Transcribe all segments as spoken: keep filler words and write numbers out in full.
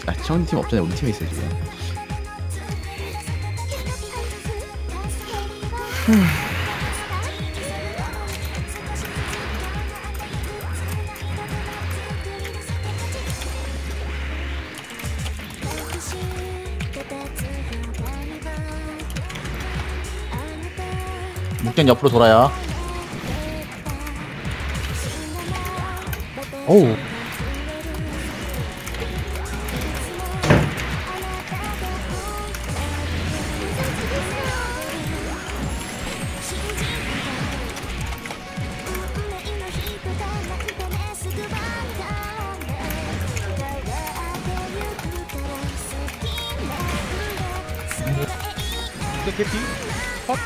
아, 형 팀 없잖아요. 우리 팀에 있어요 지금. 묵겐 옆으로 돌아야. 어우. 개피 컷.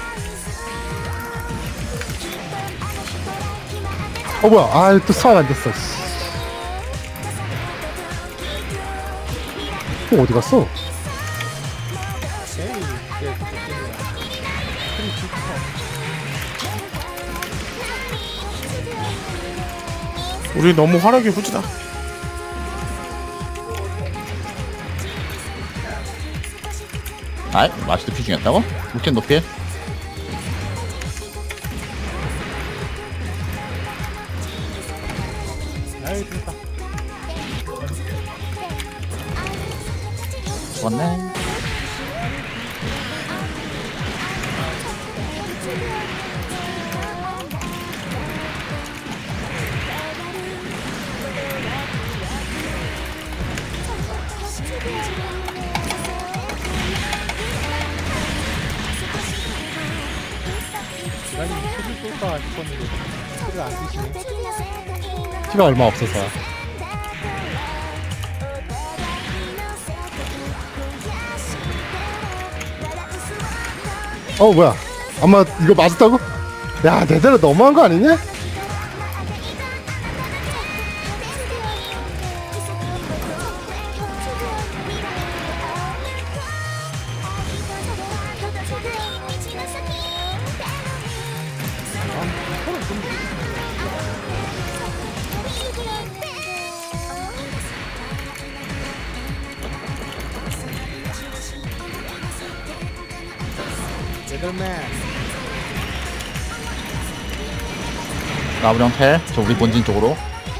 어 뭐야? 아 또 수학 안 됐어. 또 어디 갔어? 에이 이제 우리 너무 화력이 후지다. 아이, 마시도 피 중이었다고? 묵겐 높이. 아이 됐다. 좋았네. 난 소리 쏠까 싶었는데 소리가 안 드시네. 피가 얼마 없어서. 어 뭐야? 아마 이거 맞았다고? 야 내대로 너무한 거 아니냐? 레벨맨 나부령 텔. 저 우리 본진 쪽으로.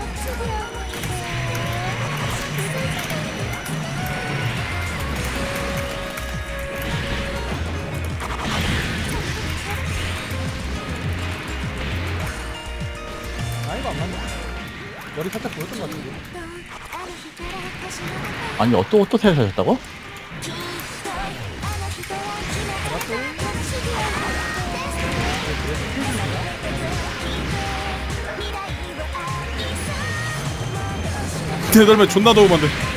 아이가 안 맞네. 머리 살짝 보였던 것 같은데. 아니, 어, 또, 또 텔 사셨다고? 대달면 존나 도움한데.